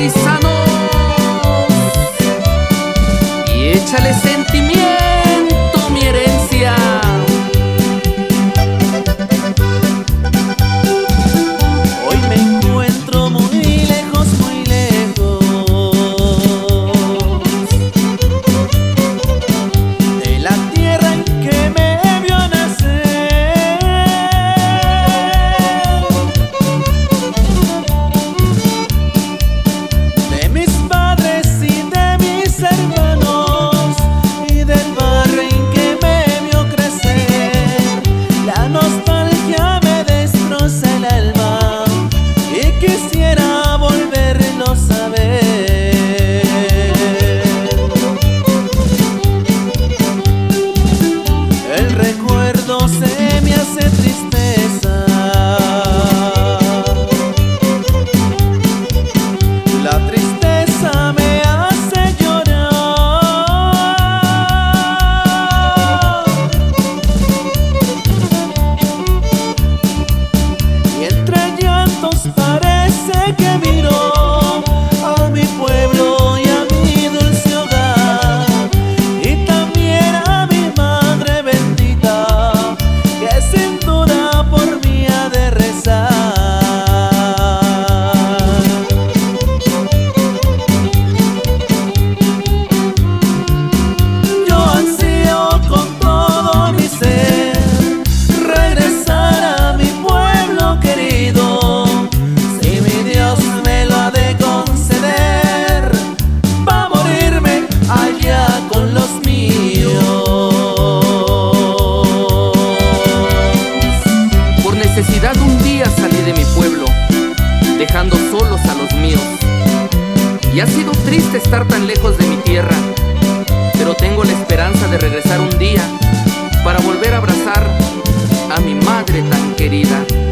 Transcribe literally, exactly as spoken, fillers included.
paisanos, y échale sentimiento, mi herencia. Hoy me encuentro muy lejos, muy lejos de la tierra en que me vio nacer, de mis padres y de mis hermanos, y del barrio en que me vio crecer. La nostalgia me destroza el alma y quisiera volverlo a ver. El recuerdo se me hace tristeza, la tristeza me hace llorar, y entre llantos parece que miro a mi pueblo y a mi dulce hogar, y también a mi madre bendita, que sin duda por mí ha de rezar. Yo ansío con todo mi ser regresar a mi pueblo querido, si mi Dios me lo ha de conceder, pa' morirme allá con los míos. Por necesidad un día salí de mi pueblo, dejando solos a los míos. Y ha sido triste estar tan lejos de mi tierra, pero tengo la esperanza de regresar un día para volver a abrazar a mi madre tan querida.